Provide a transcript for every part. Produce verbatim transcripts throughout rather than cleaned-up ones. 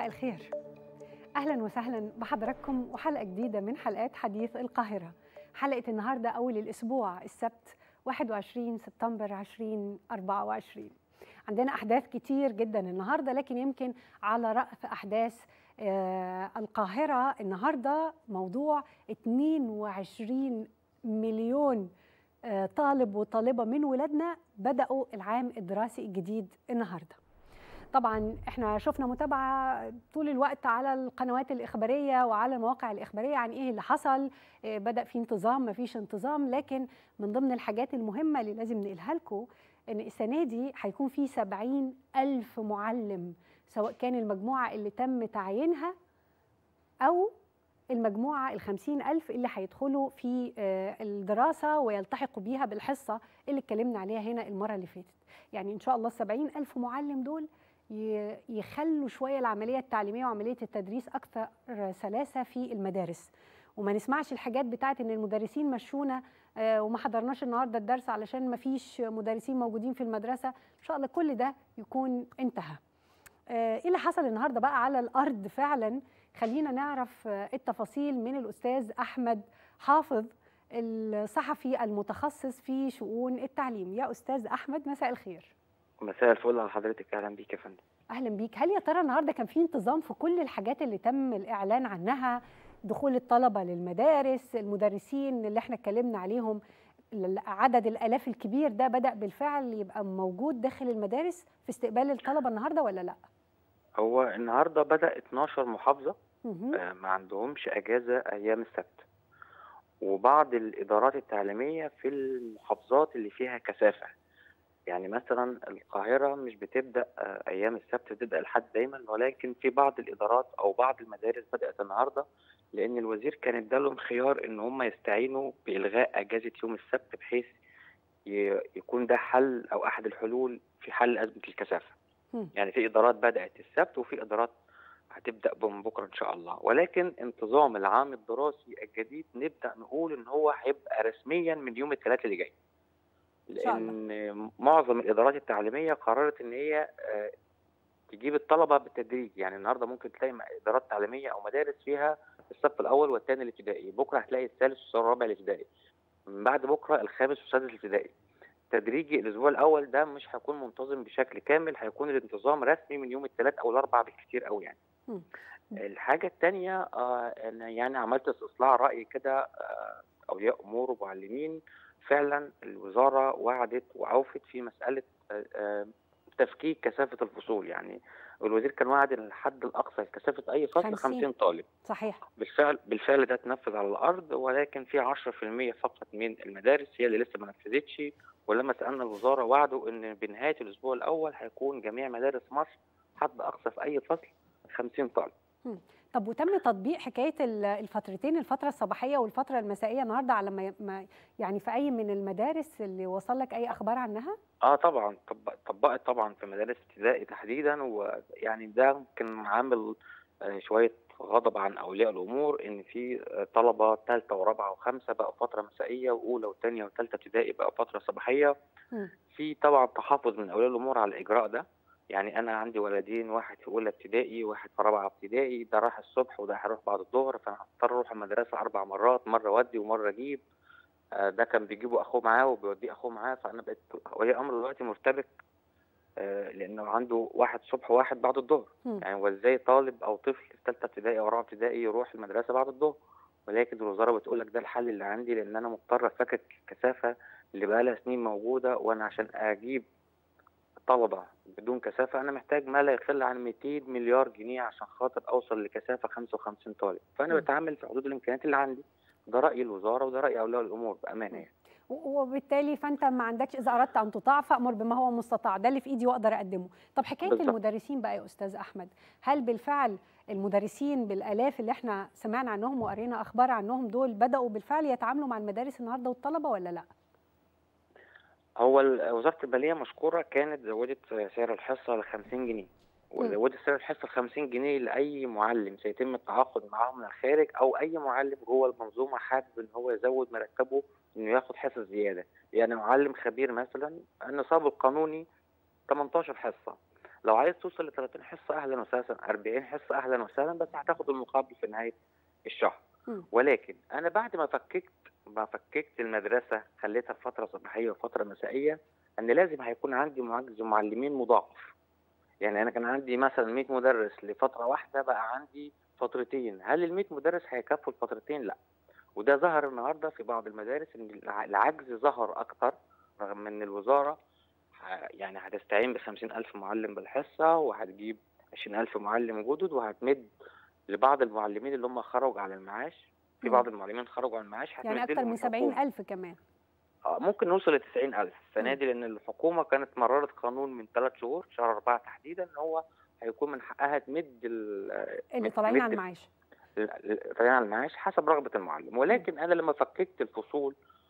مساء الخير. أهلا وسهلا بحضراتكم وحلقة جديدة من حلقات حديث القاهرة. حلقة النهاردة أول الأسبوع السبت واحد وعشرين سبتمبر ألفين وأربعة وعشرين. عندنا أحداث كتير جدا النهاردة، لكن يمكن على رأس أحداث آه القاهرة النهاردة موضوع اثنين وعشرين مليون آه طالب وطالبة من ولادنا بدأوا العام الدراسي الجديد النهاردة. طبعا احنا شفنا متابعه طول الوقت على القنوات الاخباريه وعلى المواقع الاخباريه عن ايه اللي حصل، بدا في انتظام ما فيش انتظام، لكن من ضمن الحاجات المهمه اللي لازم نقولها لكم ان السنه دي هيكون في سبعين ألف معلم، سواء كان المجموعه اللي تم تعيينها او المجموعه الخمسين ألف اللي هيدخلوا في الدراسه ويلتحقوا بيها بالحصه اللي اتكلمنا عليها هنا المره اللي فاتت. يعني ان شاء الله السبعين ألف معلم دول يخلوا شويه العمليه التعليميه وعمليه التدريس اكثر سلاسه في المدارس، وما نسمعش الحاجات بتاعت ان المدرسين مشونا وما حضرناش النهارده الدرس علشان ما فيش مدرسين موجودين في المدرسه. ان شاء الله كل ده يكون انتهى. ايه اللي حصل النهارده بقى على الارض فعلا؟ خلينا نعرف التفاصيل من الاستاذ احمد حافظ الصحفي المتخصص في شؤون التعليم. يا استاذ احمد مساء الخير. مساء الفل على حضرتك. اهلا بيك يا فندم. اهلا بيك. هل يا ترى النهارده كان في انتظام في كل الحاجات اللي تم الاعلان عنها؟ دخول الطلبه للمدارس، المدرسين اللي احنا اتكلمنا عليهم، عدد الالاف الكبير ده بدا بالفعل يبقى موجود داخل المدارس في استقبال الطلبه النهارده ولا لا؟ هو النهارده بدا اتناشر محافظه آه ما عندهمش اجازه ايام السبت، وبعض الادارات التعليميه في المحافظات اللي فيها كثافه. يعني مثلا القاهرة مش بتبدأ أيام السبت، بتبدأ الحد دايما، ولكن في بعض الإدارات أو بعض المدارس بدأت النهاردة، لأن الوزير كان ادالهم خيار إن هم يستعينوا بإلغاء أجازة يوم السبت بحيث يكون ده حل أو أحد الحلول في حل أزمة الكثافة. يعني في إدارات بدأت السبت وفي إدارات هتبدأ من بكرة إن شاء الله، ولكن انتظام العام الدراسي الجديد نبدأ نقول إن هو هيبقى رسميا من يوم الثلاث اللي جاي، لأن معظم الإدارات التعليمية قررت إن هي تجيب الطلبة بالتدريج. يعني النهارده ممكن تلاقي إدارات تعليمية أو مدارس فيها الصف الأول والثاني الابتدائي، بكرة هتلاقي الثالث والرابع الابتدائي، من بعد بكرة الخامس والسادس الابتدائي. تدريجي الأسبوع الأول ده مش هيكون منتظم بشكل كامل، هيكون الانتظام رسمي من يوم الثلاث أو الأربع بالكثير قوي يعني. م. الحاجة الثانية آه أنا يعني عملت استصلاح رأي كده آه أولياء أمور ومعلمين. فعلا الوزارة وعدت وأوفت في مسألة تفكيك كثافة الفصول. يعني الوزير كان وعد الحد الأقصى لكثافة أي فصل خمسين طالب. صحيح. بالفعل بالفعل ده اتنفذ على الأرض، ولكن في عشرة في المية فقط من المدارس هي اللي لسه ما نفذتش. ولما سألنا الوزارة وعدوا إن بنهاية الأسبوع الأول هيكون جميع مدارس مصر حد أقصى في أي فصل خمسين طالب. م. طب وتم تطبيق حكايه الفترتين، الفتره الصباحيه والفتره المسائيه النهارده على ما يعني في اي من المدارس اللي وصل لك اي اخبار عنها؟ اه طبعا طبقت طبعا في مدارس ابتدائي تحديدا، ويعني ده ممكن عامل شويه غضب عن اولياء الامور ان في طلبه ثالثه ورابعه وخمسه بقوا فتره مسائيه، واولى وثانيه وثالثه ابتدائي بقوا فتره صباحيه. م. في طبعا تحفظ من اولياء الامور على الاجراء ده. يعني انا عندي ولدين، واحد في اولى ابتدائي واحد في رابعه ابتدائي، ده راح الصبح وده هيروح بعد الظهر، فانا هضطر اروح المدرسه اربع مرات، مره اودي ومره اجيب. آه ده كان بيجيبه اخوه معاه وبيوديه اخوه معاه، فانا بقيت ولي امر دلوقتي مرتبك آه لانه عنده واحد صبح وواحد بعد الظهر. يعني هو ازاي طالب او طفل في ثالثه ابتدائي او رابعه ابتدائي يروح المدرسه بعد الظهر؟ ولكن الوزاره بتقول لك ده الحل اللي عندي، لان انا مضطر افكك الكثافه اللي بقى لها سنين موجوده، وانا عشان اجيب طلبة بدون كثافة أنا محتاج ما لا يقل عن مئتين مليار جنيه عشان خاطر أوصل لكثافة خمسة وخمسين طالب، فأنا م. بتعامل في حدود الإمكانيات اللي عندي. ده رأي الوزارة وده رأي أولياء الأمور بأمانة يعني. وبالتالي فأنت ما عندكش، إذا أردت أن تطاع فأمر بما هو مستطاع، ده اللي في إيدي وأقدر أقدمه. طب حكاية بالزبط. المدرسين بقى يا أستاذ أحمد، هل بالفعل المدرسين بالآلاف اللي احنا سمعنا عنهم وقرينا أخبار عنهم دول بدأوا بالفعل يتعاملوا مع المدارس النهاردة والطلبة ولا لأ؟ هو وزارة المالية مشكورة كانت زودت سعر الحصة ل خمسين جنيه، وزودت سعر الحصة ل خمسين جنيه لأي معلم سيتم التعاقد معاه من الخارج، أو أي معلم جوه المنظومة حابب إن هو يزود مرتبه إنه ياخد حصص زيادة. يعني معلم خبير مثلا النصاب القانوني ثمانية عشر حصة، لو عايز توصل ل ثلاثين حصه اهلا وسهلا، أربعين حصه اهلا وسهلا، بس هتاخد المقابل في نهايه الشهر. م. ولكن انا بعد ما فككت ما فككت المدرسه، خليتها فتره صباحيه وفتره مسائيه، ان لازم هيكون عندي معجز معلمين مضاعف. يعني انا كان عندي مثلا مية مدرس لفتره واحده، بقى عندي فترتين. هل ال مية مدرس هيكفوا الفترتين؟ لا. وده ظهر النهارده في بعض المدارس ان العجز ظهر اكتر، رغم ان الوزاره يعني هتستعين ب خمسين ألف معلم بالحصه، وهتجيب عشرين ألف معلم جدد، وهتمد لبعض المعلمين اللي هم خرجوا على المعاش. في بعض المعلمين خرجوا على المعاش هتمد يعني اكتر من سبعين ألف كمان. اه ممكن نوصل ل تسعين ألف السنه دي، لان الحكومه كانت مررت قانون من ثلاث شهور، شهر أربعة تحديدا، ان هو هيكون من حقها تمد اللي طالعين على المعاش طالعين على المعاش حسب رغبه المعلم. ولكن م. انا لما فككت الفصول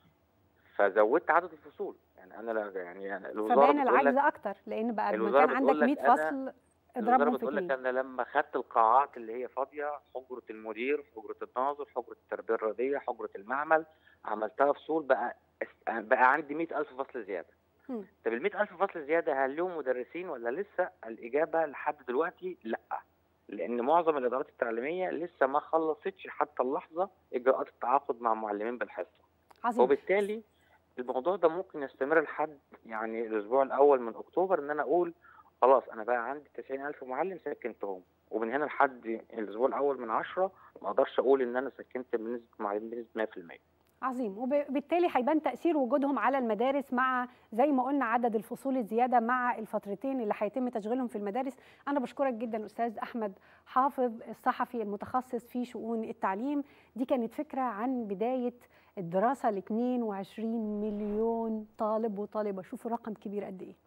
فزودت عدد الفصول. يعني انا لا يعني الوزاره فبان العجز اكتر، لان بقى ما كان عندك مية فصل اضربهم في اتنين. لك انا لما خدت القاعات اللي هي فاضيه، حجره المدير، حجره الناظر، حجره التربيه الرياضيه، حجره المعمل، عملتها فصول، بقى بقى عندي مية ألف فصل زياده. م. طب ال مية ألف فصل زياده هل لهم مدرسين ولا لسه؟ الاجابه لحد دلوقتي لا، لان معظم الادارات التعليميه لسه ما خلصتش حتى اللحظه اجراءات التعاقد مع معلمين بالحصه. عظيم. وبالتالي الموضوع ده ممكن يستمر لحد يعني الاسبوع الاول من اكتوبر، ان انا اقول خلاص انا بقى عندي تسعين ألف معلم سكنتهم، ومن هنا لحد الاسبوع الاول من عشرة ما اقدرش اقول ان انا سكنت بنسبه معلمين بنسبه مية في المية. عظيم. وبالتالي هيبان تاثير وجودهم على المدارس مع زي ما قلنا عدد الفصول الزياده مع الفترتين اللي هيتم تشغيلهم في المدارس. انا بشكرك جدا الاستاذ احمد حافظ، الصحفي المتخصص في شؤون التعليم. دي كانت فكره عن بدايه الدراسه ل اتنين وعشرين مليون طالب وطالبه، شوفوا رقم كبير قد ايه.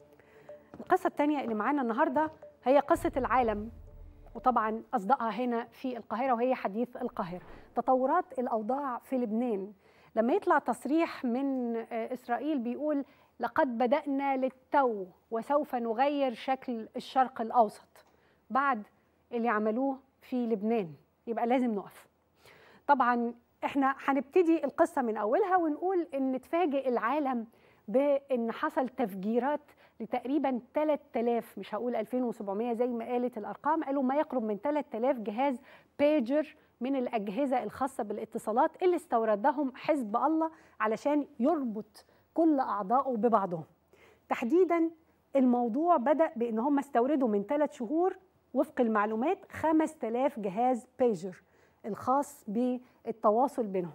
القصه الثانيه اللي معانا النهارده هي قصه العالم، وطبعا أصدقها هنا في القاهرة، وهي حديث القاهرة. تطورات الأوضاع في لبنان، لما يطلع تصريح من إسرائيل بيقول لقد بدأنا للتو وسوف نغير شكل الشرق الأوسط بعد اللي عملوه في لبنان، يبقى لازم نقف. طبعا احنا هنبتدي القصة من أولها ونقول إن تفاجئ العالم بأن حصل تفجيرات لتقريبا ثلاثة آلاف، مش هقول ألفين وسبعمية زي ما قالت الأرقام، قالوا ما يقرب من ثلاثة آلاف جهاز بيجر من الأجهزة الخاصة بالاتصالات اللي استوردهم حزب الله علشان يربط كل أعضائه ببعضهم. تحديدا الموضوع بدأ بأن هم استوردوا من ثلاث شهور وفق المعلومات خمسة آلاف جهاز بيجر الخاص بالتواصل بينهم.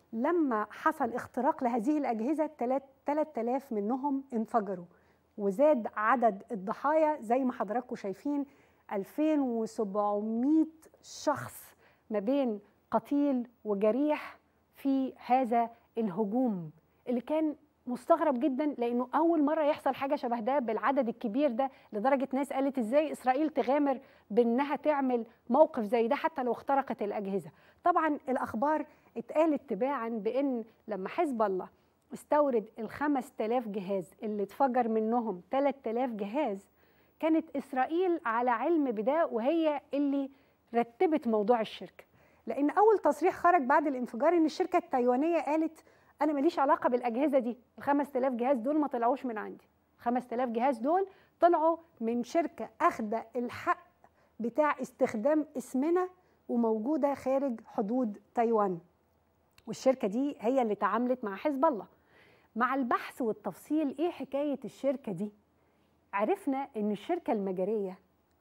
لما حصل اختراق لهذه الأجهزة ثلاثة آلاف منهم انفجروا، وزاد عدد الضحايا زي ما حضراتكم شايفين ألفين وسبعمية شخص ما بين قتيل وجريح في هذا الهجوم اللي كان مستغرب جدا، لأنه أول مرة يحصل حاجة شبه ده بالعدد الكبير ده، لدرجة ناس قالت إزاي إسرائيل تغامر بأنها تعمل موقف زي ده حتى لو اخترقت الأجهزة. طبعا الأخبار اتقالت تباعا بأن لما حزب الله استورد الخمس تلاف جهاز اللي اتفجر منهم ثلاثة آلاف جهاز، كانت إسرائيل على علم بده، وهي اللي رتبت موضوع الشركة. لأن أول تصريح خرج بعد الانفجار إن الشركة التايوانية قالت أنا ماليش علاقة بالأجهزة دي، الخمس تلاف جهاز دول ما طلعوش من عندي، خمس تلاف جهاز دول طلعوا من شركة أخذ الحق بتاع استخدام اسمنا وموجودة خارج حدود تايوان، والشركة دي هي اللي تعاملت مع حزب الله. مع البحث والتفصيل ايه حكاية الشركة دي، عرفنا ان الشركة المجرية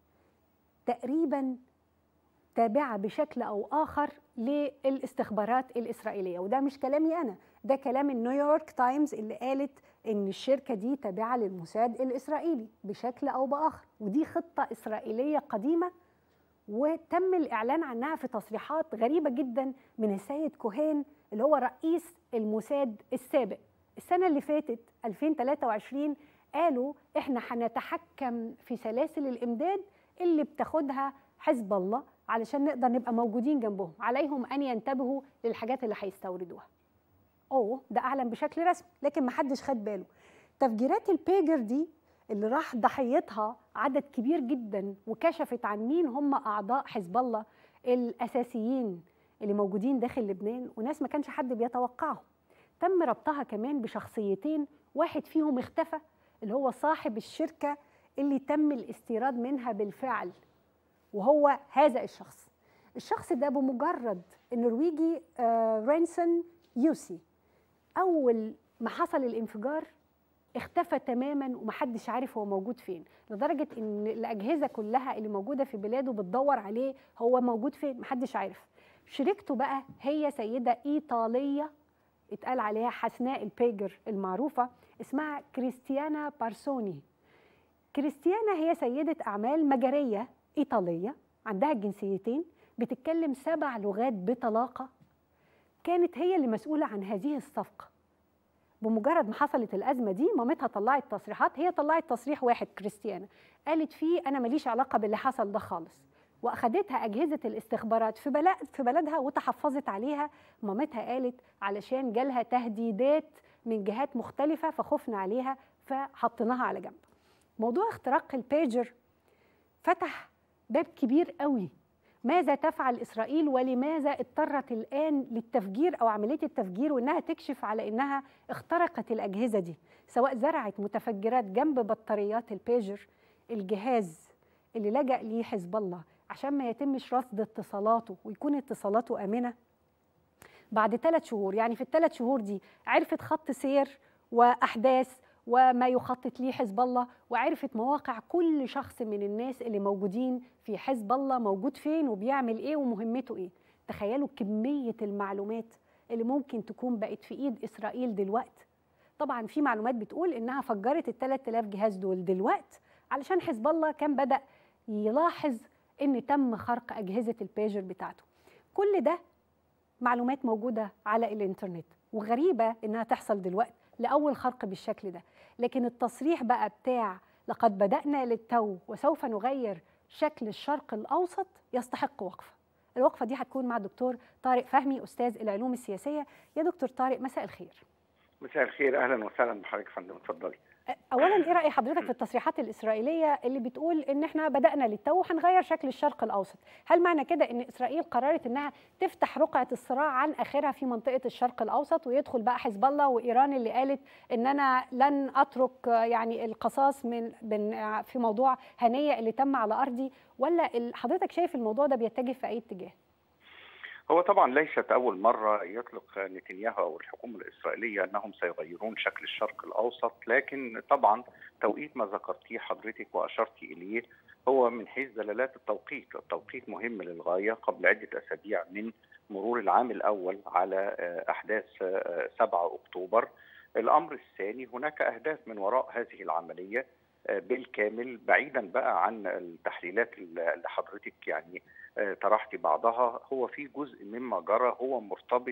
تقريبا تابعة بشكل او اخر للاستخبارات الاسرائيلية، وده مش كلامي انا، ده كلام النيويورك تايمز اللي قالت ان الشركة دي تابعة للموساد الاسرائيلي بشكل او باخر، ودي خطة اسرائيلية قديمة وتم الإعلان عنها في تصريحات غريبة جدا من السيد كوهين اللي هو رئيس الموساد السابق. السنة اللي فاتت ألفين وثلاثة وعشرين قالوا إحنا هنتحكم في سلاسل الإمداد اللي بتاخدها حزب الله علشان نقدر نبقى موجودين جنبهم، عليهم أن ينتبهوا للحاجات اللي هيستوردوها. أوه ده أعلن بشكل رسمي، لكن محدش خد باله. تفجيرات البيجر دي اللي راح ضحيتها عدد كبير جدا وكشفت عن مين هم أعضاء حزب الله الأساسيين اللي موجودين داخل لبنان، وناس ما كانش حد بيتوقعهم. تم ربطها كمان بشخصيتين، واحد فيهم اختفى اللي هو صاحب الشركة اللي تم الاستيراد منها بالفعل، وهو هذا الشخص. الشخص ده بمجرد النرويجي آه رينسون يوسي، أول ما حصل الانفجار اختفى تماما ومحدش عارف هو موجود فين، لدرجة ان الأجهزة كلها اللي موجودة في بلاده بتدور عليه هو موجود فين، محدش عارف. شريكته بقى هي سيدة إيطالية اتقال عليها حسناء البيجر المعروفة، اسمها كريستيانا بارسوني. كريستيانا هي سيدة أعمال مجرية إيطالية عندها الجنسيتين، بتتكلم سبع لغات بطلاقة، كانت هي اللي مسؤولة عن هذه الصفقة. بمجرد ما حصلت الأزمة دي مامتها طلعت تصريحات، هي طلعت تصريح واحد كريستيانا قالت فيه أنا ماليش علاقة باللي حصل ده خالص، وأخدتها أجهزة الاستخبارات في بلد في بلدها وتحفظت عليها. مامتها قالت علشان جالها تهديدات من جهات مختلفة فخفنا عليها فحطيناها على جنب. موضوع اختراق البيجر فتح باب كبير قوي. ماذا تفعل إسرائيل ولماذا اضطرت الآن للتفجير أو عملية التفجير وإنها تكشف على إنها اخترقت الأجهزة دي، سواء زرعت متفجرات جنب بطاريات البيجر، الجهاز اللي لجأ ليه حزب الله عشان ما يتمش رصد اتصالاته ويكون اتصالاته آمنة. بعد ثلاث شهور، يعني في الثلاث شهور دي عرفت خط سير وأحداث وما يخطط ليه حزب الله، وعرفت مواقع كل شخص من الناس اللي موجودين في حزب الله موجود فين وبيعمل ايه ومهمته ايه. تخيلوا كمية المعلومات اللي ممكن تكون بقت في ايد إسرائيل دلوقتي. طبعا في معلومات بتقول انها فجرت ال ثلاثة آلاف جهاز دول دلوقتي علشان حزب الله كان بدأ يلاحظ ان تم خرق أجهزة البيجر بتاعته. كل ده معلومات موجودة على الانترنت، وغريبة انها تحصل دلوقتي لأول خرق بالشكل ده. لكن التصريح بقى بتاع لقد بدأنا للتو وسوف نغير شكل الشرق الأوسط يستحق وقفة. الوقفة دي هتكون مع الدكتور طارق فهمي أستاذ العلوم السياسية. يا دكتور طارق مساء الخير. مساء الخير، أهلا وسهلا بحضرتك يا فندم، اتفضلي. أولا إيه رأي حضرتك في التصريحات الإسرائيلية اللي بتقول إن إحنا بدأنا للتو وهنغير شكل الشرق الأوسط؟ هل معنى كده إن إسرائيل قررت إنها تفتح رقعة الصراع عن آخرها في منطقة الشرق الأوسط ويدخل بقى حزب الله وإيران اللي قالت إن أنا لن أترك يعني القصاص من في موضوع هنية اللي تم على أرضي؟ ولا حضرتك شايف الموضوع ده بيتجه في أي اتجاه؟ هو طبعا ليست أول مرة يطلق نتنياهو أو الحكومة الإسرائيلية أنهم سيغيرون شكل الشرق الأوسط، لكن طبعا توقيت ما ذكرتيه حضرتك وأشرتي إليه هو من حيث دلالات التوقيت. التوقيت مهم للغاية قبل عدة أسابيع من مرور العام الأول على أحداث سبعة أكتوبر. الأمر الثاني، هناك أهداف من وراء هذه العملية بالكامل، بعيدا بقى عن التحليلات اللي حضرتك يعني طرحتي بعضها. هو في جزء مما جرى هو مرتبط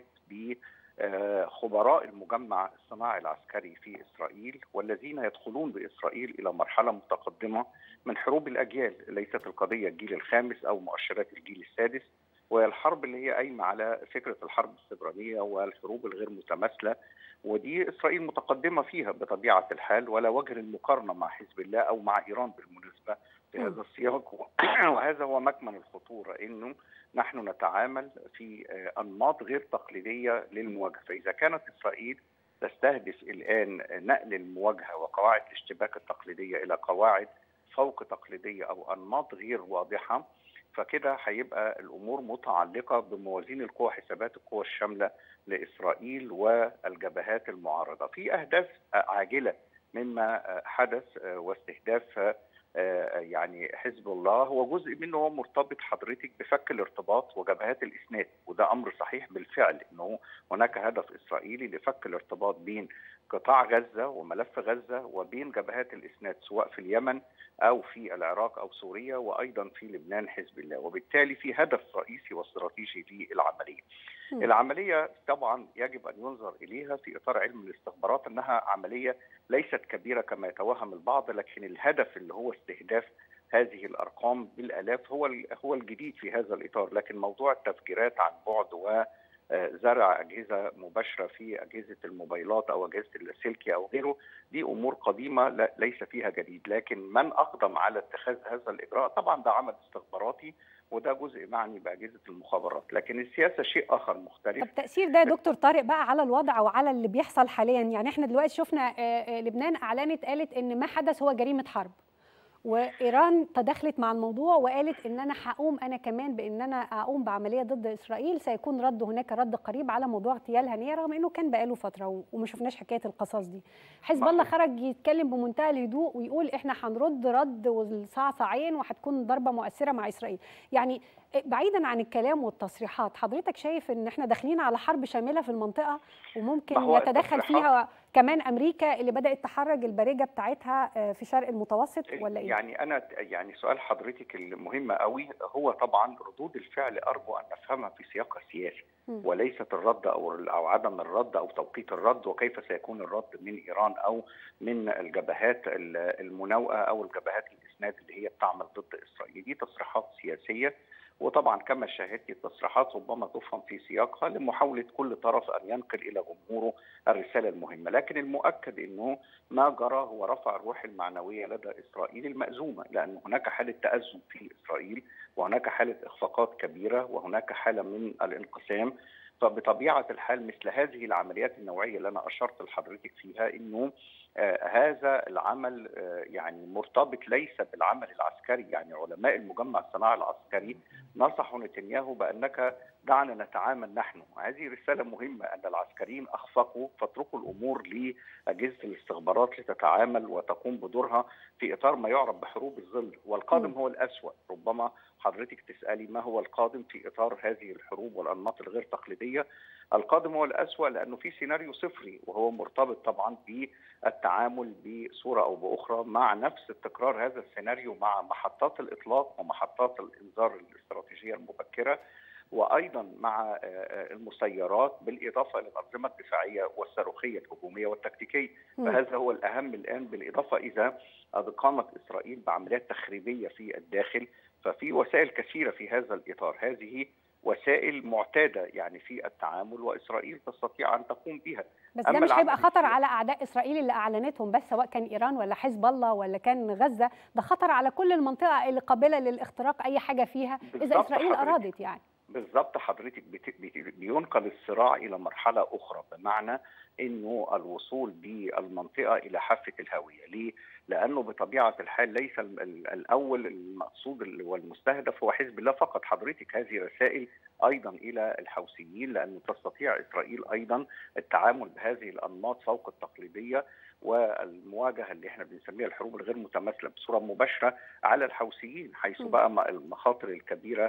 بخبراء المجمع الصناعي العسكري في إسرائيل، والذين يدخلون بإسرائيل إلى مرحلة متقدمة من حروب الأجيال. ليست القضية الجيل الخامس أو مؤشرات الجيل السادس، وهي الحرب اللي هي قايمة على فكرة الحرب السبرانية والحروب الغير متماثلة، ودي إسرائيل متقدمة فيها بطبيعة الحال، ولا وجه للمقارنة مع حزب الله أو مع إيران بالمناسبة في هذا السياق. وهذا هو مكمن الخطورة، إنه نحن نتعامل في أنماط غير تقليدية للمواجهة. فإذا كانت إسرائيل تستهدف الآن نقل المواجهة وقواعد الاشتباك التقليدية إلى قواعد فوق تقليدية أو أنماط غير واضحة، فكده هيبقى الأمور متعلقة بموازين القوى، حسابات القوى الشاملة لإسرائيل والجبهات المعارضة في أهداف عاجلة مما حدث. واستهداف يعني حزب الله هو جزء منه هو مرتبط حضرتك بفك الارتباط وجبهات الإسناد، وده أمر صحيح بالفعل أنه هناك هدف إسرائيلي لفك الارتباط بين قطاع غزة وملف غزة وبين جبهات الإسناد سواء في اليمن أو في العراق أو سوريا وأيضا في لبنان حزب الله، وبالتالي في هدف رئيسي واستراتيجي للعملية. العملية طبعا يجب أن ينظر إليها في إطار علم الاستخبارات أنها عملية ليست كبيرة كما يتوهم البعض، لكن الهدف اللي هو استهداف هذه الأرقام بالآلاف هو هو الجديد في هذا الإطار. لكن موضوع التفجيرات عن بعد وزرع أجهزة مباشرة في أجهزة الموبايلات أو أجهزة اللاسلكي أو غيره، دي أمور قديمة ليس فيها جديد. لكن من أقدم على اتخاذ هذا الإجراء طبعا ده عمل استخباراتي، وده جزء معني بأجهزة المخابرات، لكن السياسة شيء آخر مختلف. طب تأثير ده يا دكتور طارق بقى على الوضع وعلى اللي بيحصل حاليا؟ يعني احنا دلوقتي شفنا لبنان أعلنت قالت إن ما حدث هو جريمة حرب، وايران تدخلت مع الموضوع وقالت ان انا هقوم انا كمان بان انا اقوم بعمليه ضد اسرائيل، سيكون رد هناك رد قريب على موضوع اغتيال هنيه، رغم انه كان بقاله فتره وما شفناش حكايه القصاص دي. حزب الله خرج يتكلم بمنتهى الهدوء ويقول احنا هنرد رد والصعصعين وهتكون ضربه مؤثره مع اسرائيل. يعني بعيدا عن الكلام والتصريحات، حضرتك شايف ان احنا داخلين على حرب شامله في المنطقه وممكن يتدخل فيها كمان امريكا اللي بدات تحرج البارجه بتاعتها في شرق المتوسط، ولا ايه؟ يعني انا يعني سؤال حضرتك المهم قوي هو طبعا ردود الفعل ارجو ان نفهمها في سياقها السياسي، وليست الرد او او عدم الرد او توقيت الرد وكيف سيكون الرد من ايران او من الجبهات المناوئه او الجبهات الاسناد اللي هي بتعمل ضد اسرائيل. دي تصريحات سياسيه، وطبعا كما شاهدت التصريحات ربما تفهم في سياقها لمحاولة كل طرف أن ينقل إلى جمهوره الرسالة المهمة، لكن المؤكد أنه ما جرى هو رفع الروح المعنوية لدى إسرائيل المأزومة، لأن هناك حالة تأزم في إسرائيل وهناك حالة إخفاقات كبيرة وهناك حالة من الانقسام. فبطبيعة الحال مثل هذه العمليات النوعية اللي أنا أشرت لحضرتك فيها أنه آه هذا العمل آه يعني مرتبط ليس بالعمل العسكري. يعني علماء المجمع الصناعي العسكري نصحوا نتنياهو بأنك دعنا نتعامل نحن. هذه رسالة مهمة أن العسكريين أخفقوا، فاتركوا الأمور لأجهزة الاستخبارات لتتعامل وتقوم بدورها في إطار ما يعرف بحروب الظل، والقادم هو الأسوأ. ربما حضرتك تسألي ما هو القادم في إطار هذه الحروب والأنماط الغير تقليدية. القادم هو الأسوأ لأنه في سيناريو صفري، وهو مرتبط طبعا بالتعامل بصورة أو بأخرى مع نفس التكرار هذا السيناريو مع محطات الإطلاق ومحطات الإنذار الاستراتيجية المبكرة، وأيضا مع المسيرات، بالإضافة إلى الأنظمة الدفاعية والصاروخية الهجومية والتكتيكية. فهذا هو الأهم الآن، بالإضافة إذا قامت إسرائيل بعمليات تخريبية في الداخل ففي وسائل كثيرة في هذا الإطار. هذه وسائل معتادة يعني في التعامل، وإسرائيل تستطيع أن تقوم بها. بس ده مش هيبقى خطر على أعداء إسرائيل اللي أعلنتهم بس، سواء كان إيران ولا حزب الله ولا كان غزة، ده خطر على كل المنطقة اللي قابلة للاختراق أي حاجة فيها إذا إسرائيل أرادت. يعني بالضبط حضرتك بينقل الصراع إلى مرحلة أخرى، بمعنى أنه الوصول بالمنطقة إلى حافة الهاوية. ليه؟ لأنه بطبيعة الحال ليس الأول المقصود والمستهدف هو حزب الله فقط. حضرتك هذه رسائل أيضا إلى الحوثيين، لأنه تستطيع إسرائيل أيضا التعامل بهذه الأنماط فوق التقليدية والمواجهة اللي احنا بنسميها الحروب الغير متماثلة بصورة مباشرة على الحوثيين، حيث بقى المخاطر الكبيرة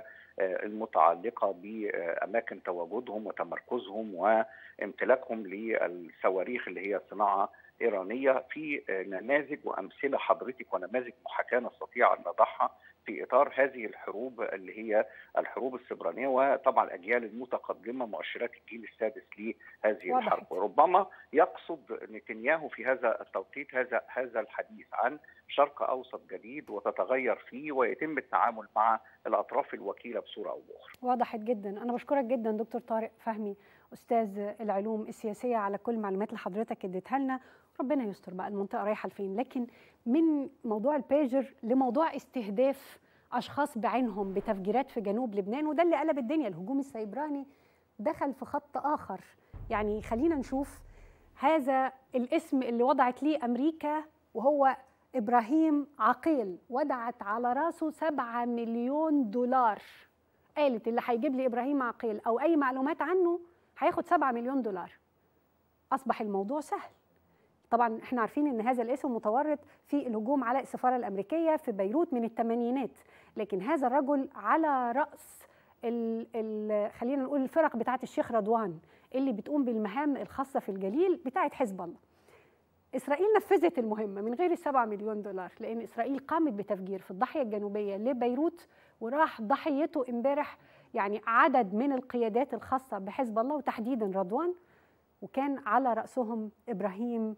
المتعلقة بأماكن تواجدهم وتمركزهم وامتلاكهم للصواريخ اللي هي صناعة إيرانية. في نماذج وأمثلة حضرتك ونماذج محاكاة نستطيع أن نضعها في إطار هذه الحروب اللي هي الحروب السبرانية، وطبعا الأجيال المتقدمة مؤشرات الجيل السادس لهذه الحرب. وربما يقصد نتنياهو في هذا التوقيت هذا هذا الحديث عن شرق أوسط جديد وتتغير فيه ويتم التعامل مع الأطراف الوكيلة بصورة أو بأخرى. وضحت جدا. أنا بشكرك جدا دكتور طارق فهمي أستاذ العلوم السياسية على كل المعلومات اللي حضرتك اديتها لنا. ربنا يستر بقى المنطقة رايحة لفين. لكن من موضوع البيجر لموضوع استهداف أشخاص بعينهم بتفجيرات في جنوب لبنان، وده اللي قلب الدنيا. الهجوم السيبراني دخل في خط آخر. يعني خلينا نشوف هذا الاسم اللي وضعت ليه أمريكا، وهو إبراهيم عقيل. وضعت على راسه سبعة مليون دولار. قالت اللي هيجيب لي إبراهيم عقيل أو أي معلومات عنه هياخد سبعة مليون دولار. أصبح الموضوع سهل. طبعا احنا عارفين ان هذا الاسم متورط في الهجوم على السفارة الأمريكية في بيروت من الثمانينات، لكن هذا الرجل على رأس ال ال خلينا نقول الفرق بتاعت الشيخ رضوان اللي بتقوم بالمهام الخاصة في الجليل بتاعت حزب الله. إسرائيل نفذت المهمة من غير السبعة مليون دولار، لأن إسرائيل قامت بتفجير في الضاحية الجنوبية لبيروت، وراح ضحيته امبارح يعني عدد من القيادات الخاصة بحزب الله وتحديدا رضوان، وكان على رأسهم إبراهيم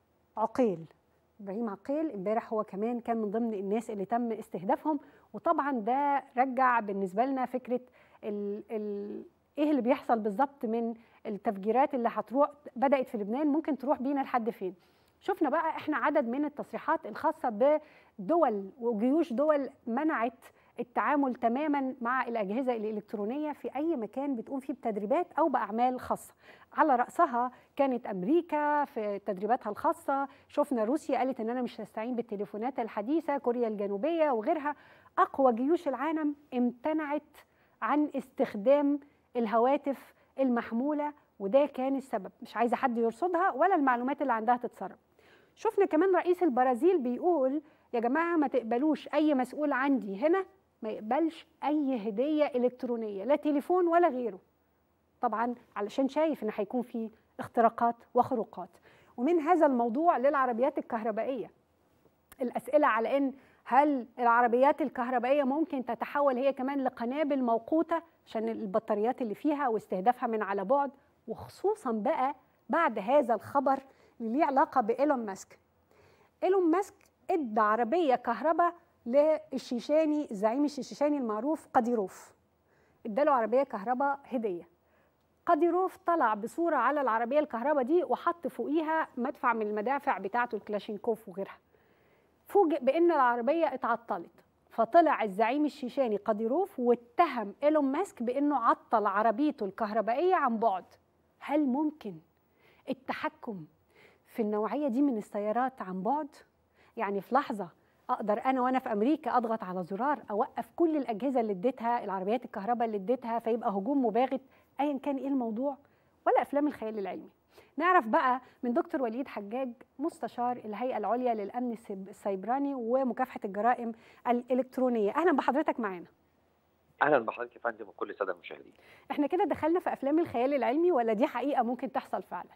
عقيل. إبراهيم عقيل امبارح هو كمان كان من ضمن الناس اللي تم استهدافهم. وطبعا ده رجع بالنسبة لنا فكرة ال ال ايه اللي بيحصل بالظبط من التفجيرات اللي هتروح بدأت في لبنان ممكن تروح بينا لحد فين. شفنا بقى احنا عدد من التصريحات الخاصة بدول وجيوش دول منعت التعامل تماما مع الأجهزة الإلكترونية في أي مكان بتقوم فيه بتدريبات أو بأعمال خاصة. على رأسها كانت أمريكا في تدريباتها الخاصة، شفنا روسيا قالت إن أنا مش هستعين بالتليفونات الحديثة، كوريا الجنوبية وغيرها. أقوى جيوش العالم امتنعت عن استخدام الهواتف المحمولة، وده كان السبب. مش عايزة حد يرصدها ولا المعلومات اللي عندها تتسرب. شفنا كمان رئيس البرازيل بيقول يا جماعة ما تقبلوش أي مسؤول عندي هنا ما يقبلش أي هدية إلكترونية، لا تليفون ولا غيره، طبعا علشان شايف إن هيكون في اختراقات وخروقات. ومن هذا الموضوع للعربيات الكهربائية، الأسئلة على إن هل العربيات الكهربائية ممكن تتحول هي كمان لقنابل موقوتة عشان البطاريات اللي فيها واستهدافها من على بعد، وخصوصا بقى بعد هذا الخبر اللي ليه علاقة بإيلون ماسك. إيلون ماسك ادى عربية كهرباء للشيشاني، الزعيم الشيشاني المعروف قديروف، اداله عربية كهرباء هدية. قديروف طلع بصورة على العربية الكهرباء دي وحط فوقيها مدفع من المدافع بتاعته الكلاشينكوف وغيرها. فوجئ بأن العربية اتعطلت، فطلع الزعيم الشيشاني قديروف واتهم إيلون ماسك بأنه عطل عربيته الكهربائية عن بعد. هل ممكن التحكم في النوعية دي من السيارات عن بعد؟ يعني في لحظة أقدر أنا وأنا في أمريكا أضغط على زرار أوقف كل الأجهزة اللي اديتها العربيات الكهرباء اللي اديتها، فيبقى هجوم مباغت أيا كان إيه الموضوع، ولا أفلام الخيال العلمي. نعرف بقى من دكتور وليد حجاج، مستشار الهيئة العليا للأمن السيبراني ومكافحة الجرائم الإلكترونية. أهلا بحضرتك معانا. اهلا بحضرتك يا فندم وكل الساده المشاهدين. احنا كده دخلنا في افلام الخيال العلمي ولا دي حقيقه ممكن تحصل فعلا؟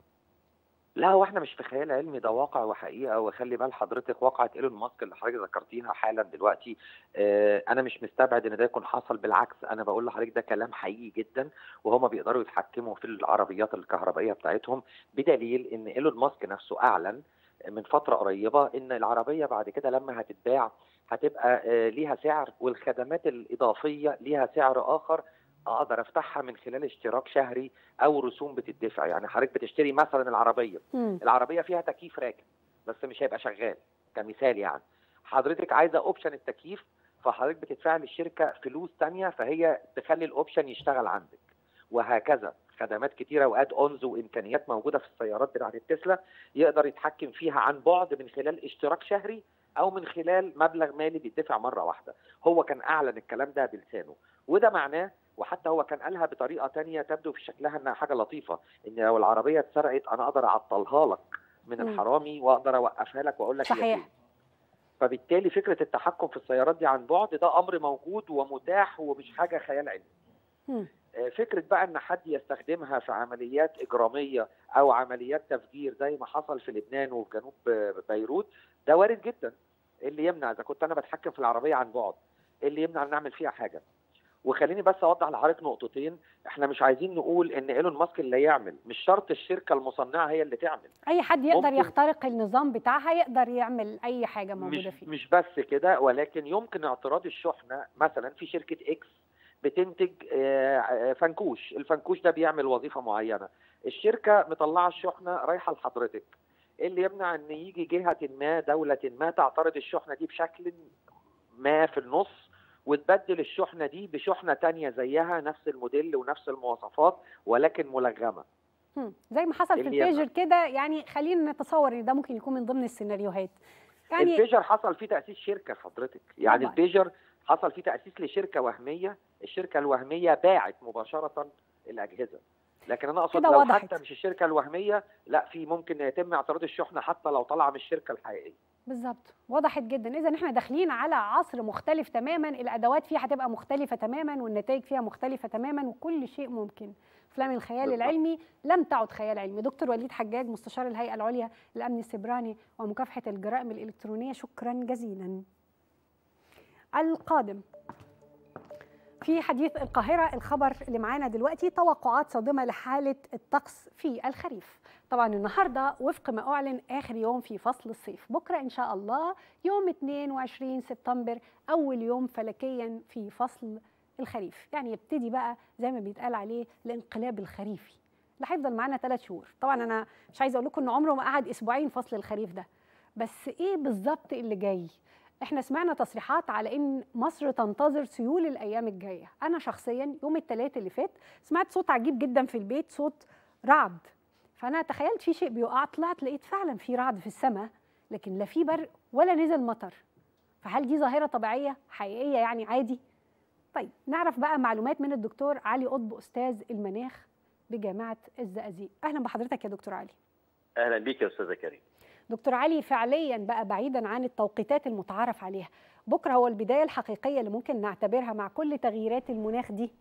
لا، هو احنا مش في خيال علمي، ده واقع وحقيقه. وخلي بال حضرتك واقعه ايلون ماسك اللي حضرتك ذكرتيها حالا دلوقتي، اه انا مش مستبعد ان ده يكون حصل، بالعكس انا بقول لحضرتك ده كلام حقيقي جدا، وهما بيقدروا يتحكموا في العربيات الكهربائيه بتاعتهم، بدليل ان ايلون ماسك نفسه اعلن من فتره قريبه ان العربيه بعد كده لما هتتباع هتبقى اه ليها سعر، والخدمات الاضافيه ليها سعر اخر اقدر افتحها من خلال اشتراك شهري او رسوم بتدفع. يعني حضرتك بتشتري مثلا العربيه مم. العربيه فيها تكييف راكب بس مش هيبقى شغال كمثال، يعني حضرتك عايزه اوبشن التكييف، فحضرتك بتدفع للشركه فلوس ثانيه فهي تخلي الاوبشن يشتغل عندك، وهكذا خدمات كتيره واد اونز وامكانيات موجوده في السيارات بتاعت التسلا يقدر يتحكم فيها عن بعد من خلال اشتراك شهري او من خلال مبلغ مالي بيدفع مره واحده. هو كان اعلن الكلام ده بلسانه، وده معناه، وحتى هو كان قالها بطريقه ثانيه تبدو في شكلها انها حاجه لطيفه، ان لو العربيه اتسرقت انا اقدر اعطلها لك من الحرامي واقدر اوقفها لك واقول لك صحيح. فبالتالي فكره التحكم في السيارات دي عن بعد ده امر موجود ومتاح ومش حاجه خيال علمي. فكره بقى ان حد يستخدمها في عمليات اجراميه او عمليات تفجير زي ما حصل في لبنان وفي جنوب بيروت، ده وارد جدا. اللي يمنع اذا كنت انا بتحكم في العربيه عن بعد، اللي يمنع ان نعمل فيها حاجه؟ وخليني بس اوضح لحضرتك نقطتين، احنا مش عايزين نقول ان ايلون ماسك اللي يعمل، مش شرط الشركه المصنعه هي اللي تعمل. اي حد يقدر يخترق النظام بتاعها، يقدر يعمل اي حاجه موجوده مش فيه. مش بس كده، ولكن يمكن اعتراض الشحنه. مثلا في شركه اكس بتنتج فنكوش، الفنكوش ده بيعمل وظيفه معينه، الشركه مطلعه الشحنه رايحه لحضرتك، اللي يمنع ان يجي جهه ما دوله ما تعترض الشحنه دي بشكل ما في النص وتبدل الشحنه دي بشحنه تانية زيها نفس الموديل ونفس المواصفات ولكن ملغمه، زي ما حصل في البيجر كده. يعني خلينا نتصور ان ده ممكن يكون من ضمن السيناريوهات. يعني البيجر حصل فيه تاسيس شركه حضرتك، يعني طبعا. البيجر حصل فيه تاسيس لشركه وهميه، الشركه الوهميه باعت مباشره الاجهزه، لكن انا اقصد لو وضحت. حتى مش الشركه الوهميه، لا، في ممكن يتم اعتراض الشحنه حتى لو طالعه من الشركه الحقيقيه. بالظبط، وضحت جدا. اذا احنا داخلين على عصر مختلف تماما، الادوات فيها هتبقى مختلفه تماما والنتائج فيها مختلفه تماما وكل شيء ممكن. افلام الخيال بالضبط. العلمي لم تعد خيال علمي. دكتور وليد حجاج، مستشار الهيئه العليا للامن السيبراني ومكافحه الجرائم الالكترونيه، شكرا جزيلا. القادم في حديث القاهرة، الخبر اللي معانا دلوقتي توقعات صادمة لحالة الطقس في الخريف. طبعا النهاردة وفق ما أعلن آخر يوم في فصل الصيف، بكرة إن شاء الله يوم اثنين وعشرين سبتمبر أول يوم فلكيا في فصل الخريف، يعني يبتدي بقى زي ما بيتقال عليه الانقلاب الخريفي اللي هيفضل معانا ثلاث شهور. طبعا أنا مش عايزة أقول لكم إن عمره ما قعد أسبوعين فصل الخريف ده، بس إيه بالظبط اللي جاي؟ احنا سمعنا تصريحات على ان مصر تنتظر سيول الايام الجايه. انا شخصيا يوم الثلاث اللي فات سمعت صوت عجيب جدا في البيت، صوت رعد، فانا تخيلت في شيء بيقع، طلعت لقيت فعلا في رعد في السماء، لكن لا في برق ولا نزل مطر. فهل دي ظاهره طبيعيه حقيقيه يعني عادي؟ طيب نعرف بقى معلومات من الدكتور علي قطب استاذ المناخ بجامعه الزقازيق. اهلا بحضرتك يا دكتور علي. اهلا بيك يا استاذه كريم. دكتور علي، فعليا بقى بعيدا عن التوقيتات المتعارف عليها، بكره هو البدايه الحقيقيه اللي ممكن نعتبرها مع كل تغييرات المناخ دي